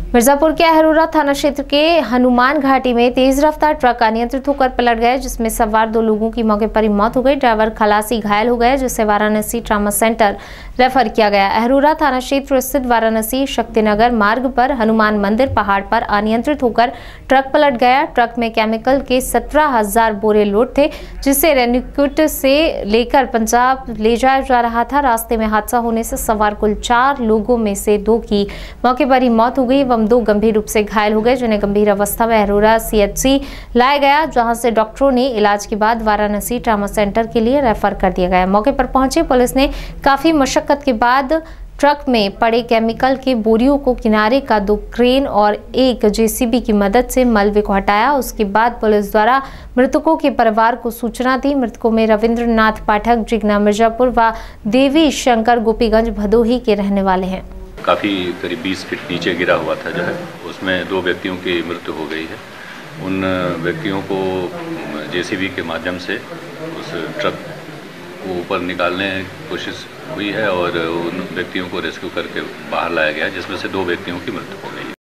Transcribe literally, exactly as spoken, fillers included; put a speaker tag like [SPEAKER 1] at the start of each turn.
[SPEAKER 1] मिर्जापुर के अहरोरा थाना क्षेत्र के हनुमान घाटी में तेज रफ्तार ट्रक अनियंत्रित होकर पलट गया, जिसमें सवार दो लोगों की मौके पर ही मौत हो गई। ड्राइवर खलासी घायल हो गए, जिसे वाराणसी ट्रामा सेंटर रेफर किया गया। अहरोरा थाना क्षेत्र स्थित वाराणसी शक्तिनगर मार्ग पर हनुमान मंदिर पहाड़ पर अनियंत्रित होकर ट्रक पलट गया। ट्रक में केमिकल के सत्रह हजार बोरे लोड थे, जिसे रेणुकूट से लेकर पंजाब ले जाया जा रहा था। रास्ते में हादसा होने से सवार कुल चार लोगों में से दो की मौके पर ही मौत हो गई। दो गंभीर रूप से घायल हो गए, जिन्हें गंभीर अवस्था में अहरोरा सीएचसी लाया गया, जहां से डॉक्टरों ने इलाज के बाद वाराणसी ट्रामा सेंटर के लिए रेफर कर दिया गया। मौके पर पहुंचे पुलिस ने काफी मशक्कत के बाद ट्रक में पड़े केमिकल के बोरियों को किनारे का दो क्रेन और एक जेसीबी की मदद से मलबे को हटाया। उसके बाद पुलिस द्वारा मृतकों के परिवार को सूचना दी। मृतकों में रविंद्र नाथ पाठक जिगना मिर्जापुर व देवी शंकर गोपीगंज भदोही के रहने वाले हैं।
[SPEAKER 2] काफ़ी करीब बीस फीट नीचे गिरा हुआ था जो है, उसमें दो व्यक्तियों की मृत्यु हो गई है। उन व्यक्तियों को जेसीबी के माध्यम से उस ट्रक को ऊपर निकालने की कोशिश हुई है और उन व्यक्तियों को रेस्क्यू करके बाहर लाया गया, जिसमें से दो व्यक्तियों की मृत्यु हो गई है।